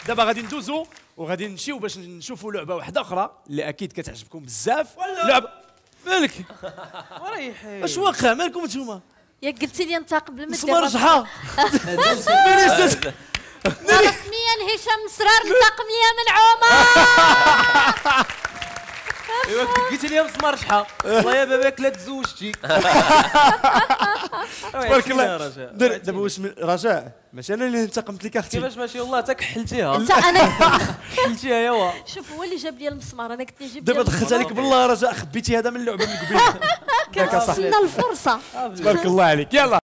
دابا غادي ندوزو وغادي نمشيو باش نشوفوا لعبه واحده اخرى اللي اكيد كتعجبكم بزاف. لعبه مالك وريحي اش واقع مالكم نتوما؟ ياك قلتي لي انت قبل ما مسمار شحال رسميا هشام مسرار انتقم ليا من عمر. ايوا قلتي لي مسمار شحال والله يا باباك لا تزوجتي. تبارك الله. دابا واش رجاء ماشي انا اللي انتقمت لك اختي. كيفاش ماشي والله حتى كحلتيها. انت انا كحلتيها يا شوف هو اللي جاب لي المسمار انا كنت نجيب دابا دخلت عليك بالله رجاء خبيتي هذا من اللعبه من قبيله. كنتسنى الفرصه. تبارك الله عليك. يلا